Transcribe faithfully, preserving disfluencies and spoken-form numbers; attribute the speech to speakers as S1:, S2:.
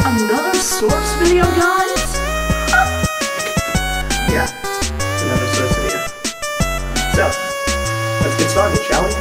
S1: Another source video, guys? Yeah, another source video. So, let's get started, shall we?